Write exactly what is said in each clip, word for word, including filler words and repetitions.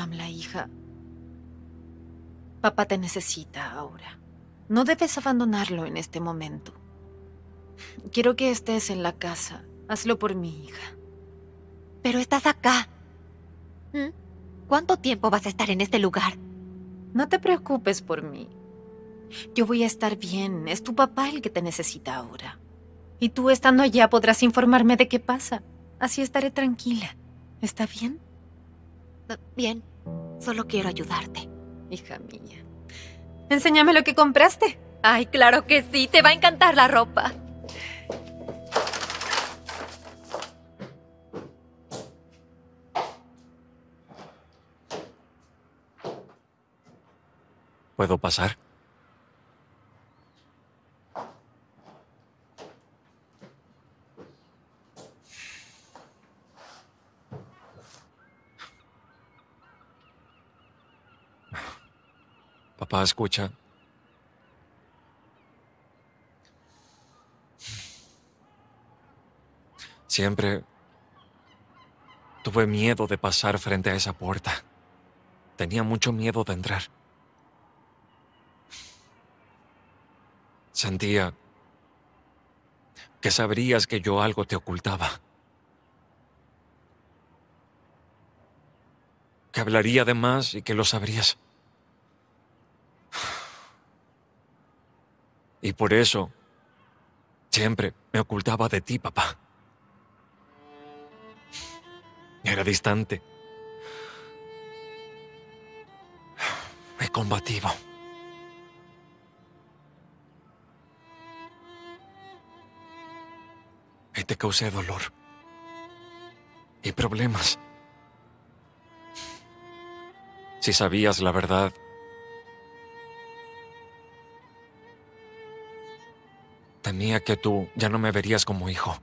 Kamla, hija. Papá te necesita ahora. No debes abandonarlo en este momento. Quiero que estés en la casa. Hazlo por mi hija. Pero estás acá. ¿Mm? ¿Cuánto tiempo vas a estar en este lugar? No te preocupes por mí. Yo voy a estar bien. Es tu papá el que te necesita ahora. Y tú estando allá podrás informarme de qué pasa. Así estaré tranquila. ¿Está bien? Uh, Bien. Solo quiero ayudarte. Hija mía. Enséñame lo que compraste. Ay, claro que sí. Te va a encantar la ropa. ¿Puedo pasar? Papá, escucha. Siempre tuve miedo de pasar frente a esa puerta. Tenía mucho miedo de entrar. Sentía que sabrías que yo algo te ocultaba. Que hablaría de más y que lo sabrías. Y por eso siempre me ocultaba de ti, papá. Era distante. Y combativo. Y te causé dolor. Y problemas. Si sabías la verdad, temía que tú ya no me verías como hijo.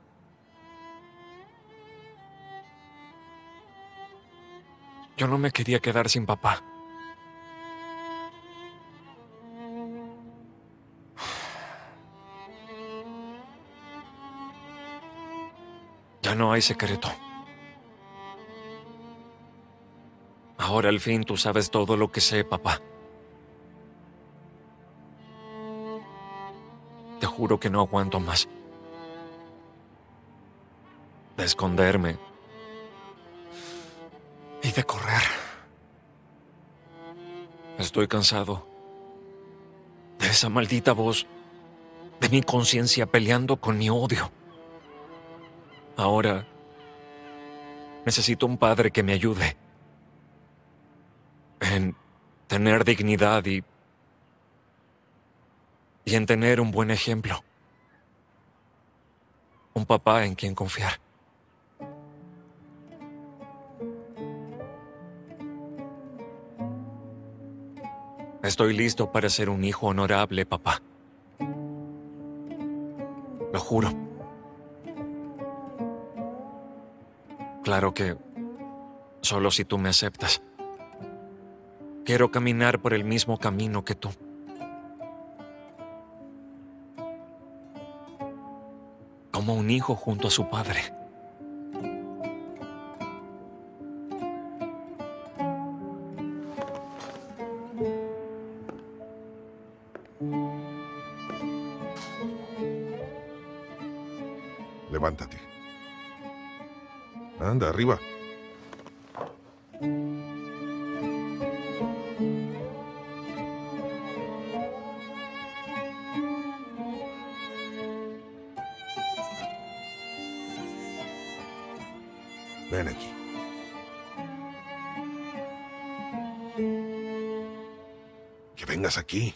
Yo no me quería quedar sin papá. Ya no hay secreto. Ahora al fin tú sabes todo lo que sé, papá. Te juro que no aguanto más. De esconderme. Y de correr. Estoy cansado. De esa maldita voz. De mi conciencia peleando con mi odio. Ahora necesito un padre que me ayude. En tener dignidad y... y en tener un buen ejemplo. Un papá en quien confiar. Estoy listo para ser un hijo honorable, papá. Lo juro. Claro que solo si tú me aceptas. Quiero caminar por el mismo camino que tú. Como un hijo junto a su padre. Levántate. Anda, arriba. Ven aquí. Que vengas aquí.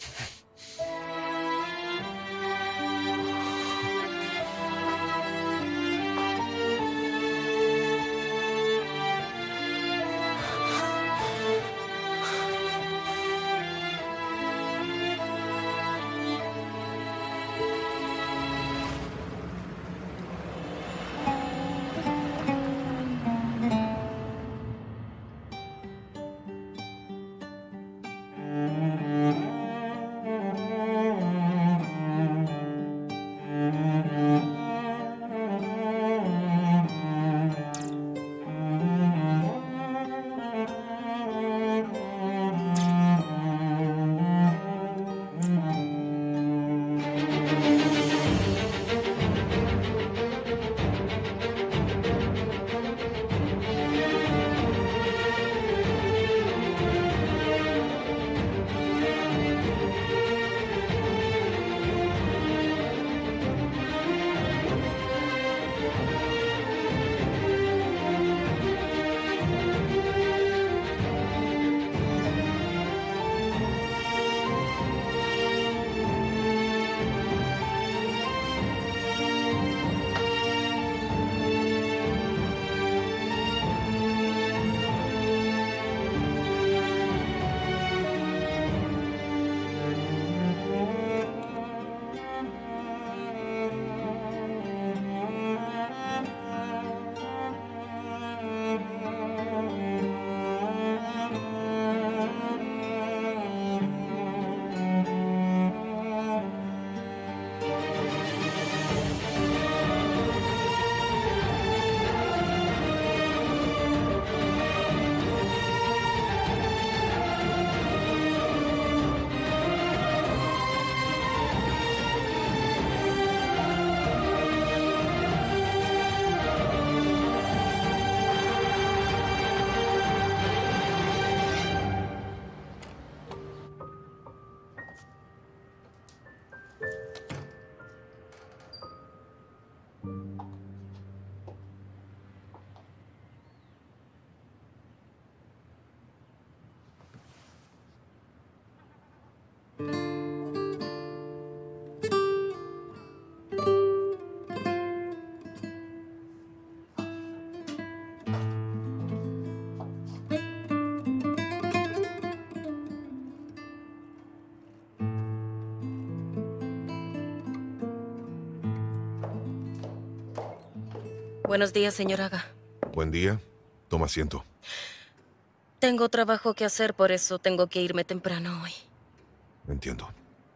Buenos días, señor Aga. Buen día. Toma asiento. Tengo trabajo que hacer, por eso tengo que irme temprano hoy. Entiendo.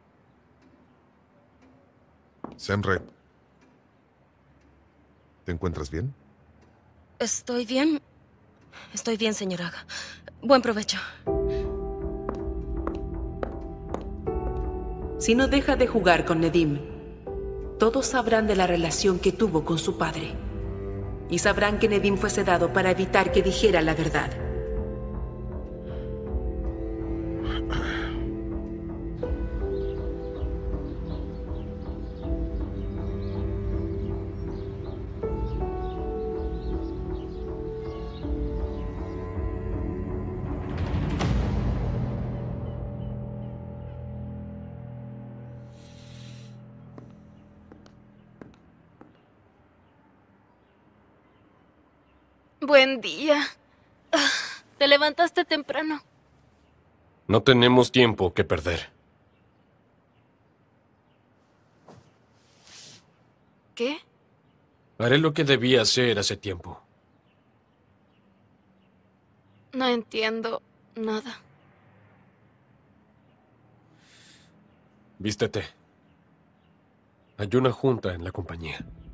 Semre, ¿te encuentras bien? Estoy bien. Estoy bien, señor Aga. Buen provecho. Si no deja de jugar con Nedim, todos sabrán de la relación que tuvo con su padre. Y sabrán que Nedim fue sedado para evitar que dijera la verdad. Buen día. ¿Te levantaste temprano? No tenemos tiempo que perder. ¿Qué? Haré lo que debía hacer hace tiempo. No entiendo nada. Vístete. Hay una junta en la compañía.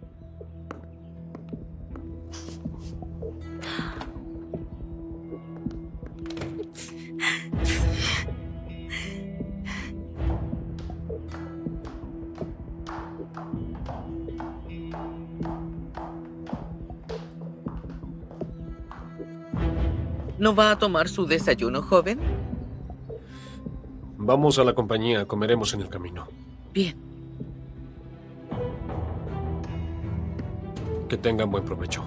¿No va a tomar su desayuno, joven? Vamos a la compañía, comeremos en el camino. Bien. Que tengan buen provecho.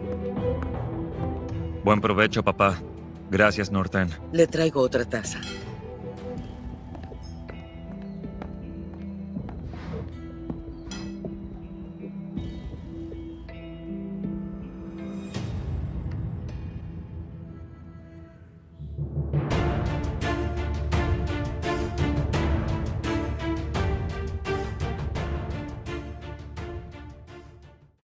Buen provecho, papá. Gracias, Norten. Le traigo otra taza.